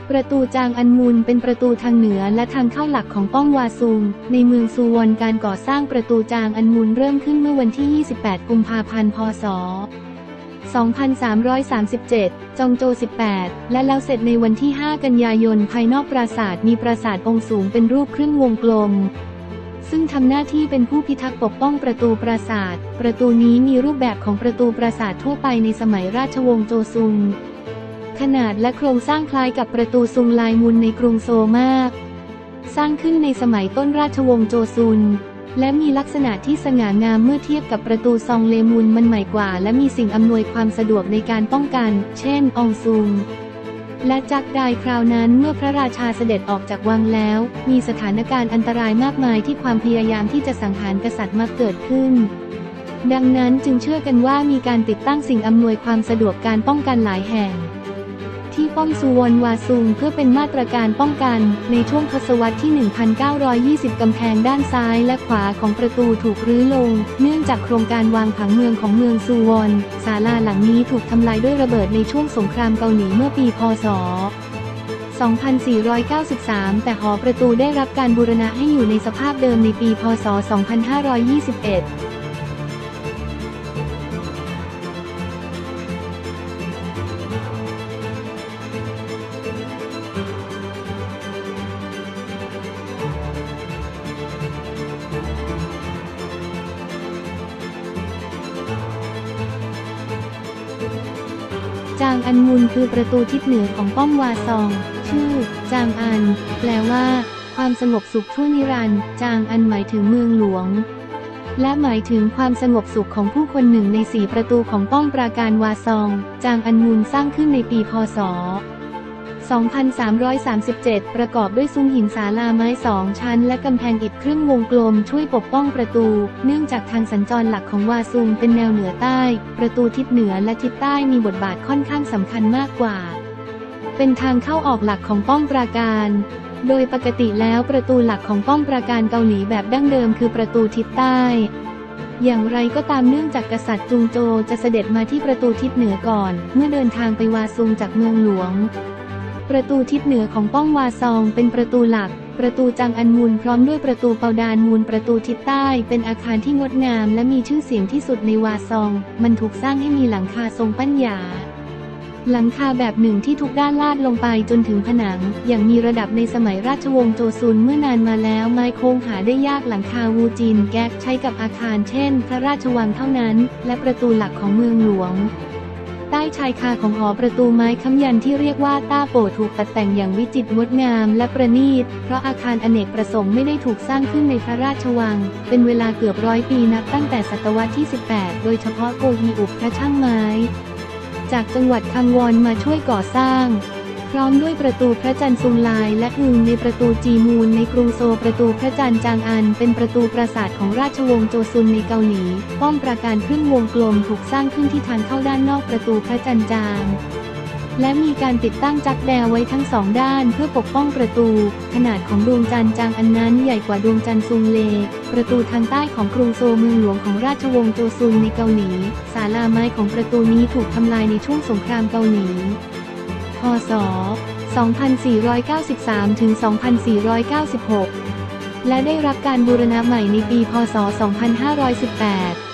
ประตูจางอันมุนเป็นประตูทางเหนือและทางเข้าหลักของป้องวาซุงในเมืองซูวอนการก่อสร้างประตูจางอันมุนเริ่มขึ้นเมื่อวันที่ 28 กุมภาพันธ์ พ.ศ. 2337 จองโจ 18 และแล้วเสร็จในวันที่ 5 กันยายนภายนอกปราสาทมีปราสาทองค์สูงเป็นรูปครึ่งวงกลมซึ่งทำหน้าที่เป็นผู้พิทักษ์ปกป้องประตูปราสาทประตูนี้มีรูปแบบของประตูปราสาททั่วไปในสมัยราชวงศ์โจซุงขนาดและโครงสร้างคล้ายกับประตูซุงลายมุนในกรุงโซลมากสร้างขึ้นในสมัยต้นราชวงศ์โจซุนและมีลักษณะที่สง่างามเมื่อเทียบกับประตูซองเลมุนมันใหม่กว่าและมีสิ่งอำนวยความสะดวกในการป้องกันเช่นอองซุงและจักไดคราวนั้นเมื่อพระราชาเสด็จออกจากวังแล้วมีสถานการณ์อันตรายมากมายที่ความพยายามที่จะสังหารกษัตริย์มาเกิดขึ้นดังนั้นจึงเชื่อกันว่ามีการติดตั้งสิ่งอำนวยความสะดวกการป้องกันหลายแห่งที่ป้อมซูวอนวาซุงเพื่อเป็นมาตรการป้องกันในช่วงทศวรรษที่ 1920 กำแพงด้านซ้ายและขวาของประตูถูกรื้อลงเนื่องจากโครงการวางผังเมืองของเมืองซูวอนศาลาหลังนี้ถูกทำลายด้วยระเบิดในช่วงสงครามเกาหลีเมื่อปีพ.ศ. 2493 แต่หอประตูได้รับการบูรณะให้อยู่ในสภาพเดิมในปีพ.ศ. 2521จางอันมุนคือประตูทิศเหนือของป้อมวาซองชื่อจางอันแปลว่าความสงบสุขชั่วนิรันดร์จางอันหมายถึงเมืองหลวงและหมายถึงความสงบสุขของผู้คน1 ใน 4ประตูของป้อมปราการวาซองจางอันมุนสร้างขึ้นในปีพ.ศ. 2337 ประกอบด้วยซุ้มหินศาลาไม้2 ชั้นและกำแพงอิฐครึ่งวงกลมช่วยปกป้องประตูเนื่องจากทางสัญจรหลักของวาซุงเป็นแนวเหนือใต้ประตูทิศเหนือและทิศใต้มีบทบาทค่อนข้างสำคัญมากกว่าเป็นทางเข้าออกหลักของป้อมปราการโดยปกติแล้วประตูหลักของป้อมปราการเกาหลีแบบดั้งเดิมคือประตูทิศใต้อย่างไรก็ตามเนื่องจากกษัตริย์จุงโจจะเสด็จมาที่ประตูทิศเหนือก่อนเมื่อเดินทางไปวาซุงจากเมืองหลวงประตูทิศเหนือของป้องวาซองเป็นประตูหลักประตูจางอันมูลพร้อมด้วยประตูเปาดานมูลประตูทิศใต้เป็นอาคารที่งดงามและมีชื่อเสียงที่สุดในวาซองมันถูกสร้างให้มีหลังคาทรงปัญญาหลังคาแบบหนึ่งที่ทุกด้านลาดลงไปจนถึงผนังอย่างมีระดับในสมัยราชวงศ์โจซุนเมื่อนานมาแล้วไม้โค้งหาได้ยากหลังคาวูจินแก๊กใช้กับอาคารเช่นพระราชวังเท่านั้นและประตูหลักของเมืองหลวงใต้ชายคาของหอประตูไม้ค้ำยันที่เรียกว่าต้าโปถูกตัดแต่งอย่างวิจิตรงดงามและประณีตเพราะอาคารอเนกประสงค์ไม่ได้ถูกสร้างขึ้นในพระราชวังเป็นเวลาเกือบ100 ปีนับตั้งแต่ศตวรรษที่ 18 โดยเฉพาะโกฮีอุบพระช่างไม้จากจังหวัดคังวอนมาช่วยก่อสร้างพร้อมด้วยประตูพระจันทร์ซุงลายและอึงในประตูจีมูนในกรุงโซลประตูพระจันทร์จางอันเป็นประตูปราสาทของราชวงศ์โจซุนในเกาหลีป้อมปราการครึ่งวงกลมถูกสร้างขึ้นที่ทางเข้าด้านนอกประตูพระจันทร์จางและมีการติดตั้งจักแดไว้ทั้ง2 ด้านเพื่อปกป้องประตูขนาดของดวงจันทร์จางอันนั้นใหญ่กว่าดวงจันทร์ซุงเลประตูทางใต้ของกรุงโซลเมืองหลวงของราชวงศ์โจซุนในเกาหลีศาลาไม้ของประตูนี้ถูกทำลายในช่วงสงครามเกาหลีพ.ศ. 2493 ถึง 2496 และได้รับการบูรณะใหม่ในปี พ.ศ. 2518